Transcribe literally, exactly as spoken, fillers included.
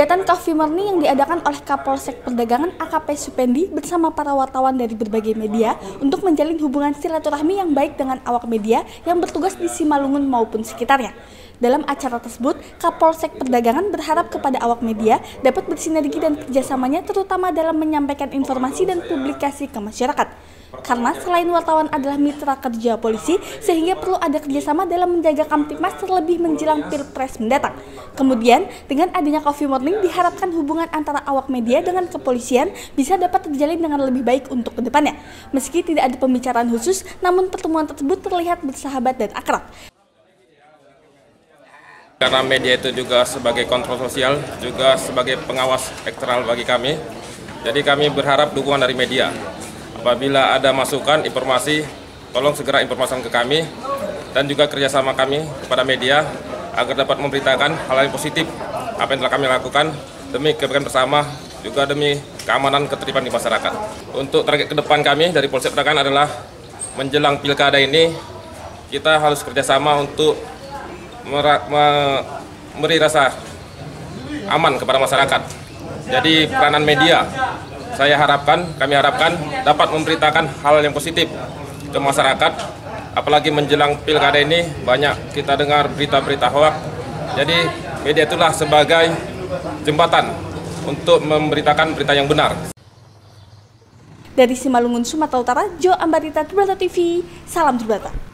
Kegiatan Coffee Morning yang diadakan oleh Kapolsek Perdagangan A K P Supendi bersama para wartawan dari berbagai media untuk menjalin hubungan silaturahmi yang baik dengan awak media yang bertugas di Simalungun maupun sekitarnya. Dalam acara tersebut, Kapolsek Perdagangan berharap kepada awak media dapat bersinergi dan kerjasamanya terutama dalam menyampaikan informasi dan publikasi ke masyarakat. Karena selain wartawan adalah mitra kerja polisi, sehingga perlu ada kerjasama dalam menjaga Kamtipmas terlebih menjelang Pilpres mendatang. Kemudian, dengan adanya Coffee Morning diharapkan hubungan antara awak media dengan kepolisian bisa dapat terjalin dengan lebih baik untuk kedepannya. Meski tidak ada pembicaraan khusus, namun pertemuan tersebut terlihat bersahabat dan akrab. Karena media itu juga sebagai kontrol sosial, juga sebagai pengawas eksternal bagi kami. Jadi kami berharap dukungan dari media. Apabila ada masukan, informasi, tolong segera informasikan ke kami. Dan juga kerjasama kami kepada media agar dapat memberitakan hal yang positif apa yang telah kami lakukan demi kebaikan bersama, juga demi keamanan ketertiban di masyarakat. Untuk target ke depan kami dari Polsek Perdagangan adalah menjelang pilkada ini, kita harus kerjasama untuk memberi rasa aman kepada masyarakat. Jadi peranan media, saya harapkan, kami harapkan dapat memberitakan hal yang positif ke masyarakat. Apalagi menjelang pilkada ini banyak kita dengar berita-berita hoax. Jadi media itulah sebagai jembatan untuk memberitakan berita yang benar. Dari Simalungun, Sumatera Utara, Jo Ambarita, Tribrata T V, salam Tribrata.